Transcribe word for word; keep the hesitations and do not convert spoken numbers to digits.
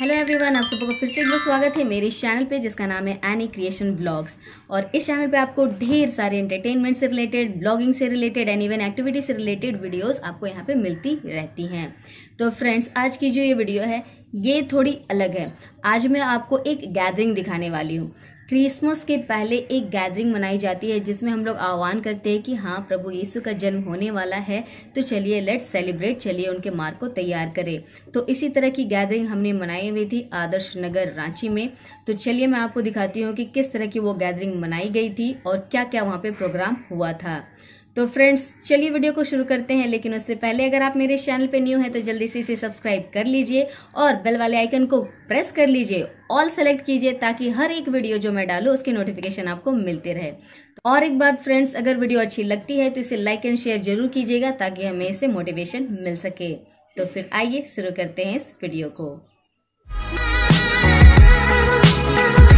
Hello everyone, आप सबको फिर से एक बार स्वागत है मेरे इस चैनल पे जिसका नाम है एनी क्रिएशन ब्लॉग्स। और इस चैनल पे आपको ढेर सारे एंटरटेनमेंट से रिलेटेड, ब्लॉगिंग से रिलेटेड एंड इवन एक्टिविटी से रिलेटेड वीडियोस आपको यहाँ पे मिलती रहती हैं। तो फ्रेंड्स, आज की जो ये वीडियो है ये थोड़ी अलग है। आज मैं आपको एक गैदरिंग दिखाने वाली हूँ। क्रिसमस के पहले एक गैदरिंग मनाई जाती है जिसमें हम लोग आह्वान करते हैं कि हाँ, प्रभु यीशु का जन्म होने वाला है, तो चलिए लेट्स सेलिब्रेट, चलिए उनके मार्ग को तैयार करें। तो इसी तरह की गैदरिंग हमने मनाई हुई थी आदर्श नगर रांची में। तो चलिए मैं आपको दिखाती हूँ कि किस तरह की वो गैदरिंग मनाई गई थी और क्या क्या वहाँ पे प्रोग्राम हुआ था। तो फ्रेंड्स, चलिए वीडियो को शुरू करते हैं। लेकिन उससे पहले अगर आप मेरे चैनल पे न्यू हैं तो जल्दी से इसे सब्सक्राइब कर लीजिए और बेल वाले आइकन को प्रेस कर लीजिए, ऑल सेलेक्ट कीजिए ताकि हर एक वीडियो जो मैं डालूं उसकी नोटिफिकेशन आपको मिलती रहे। और एक बात फ्रेंड्स, अगर वीडियो अच्छी लगती है तो इसे लाइक एंड शेयर जरूर कीजिएगा ताकि हमें इससे मोटिवेशन मिल सके। तो फिर आइए शुरू करते हैं इस वीडियो को।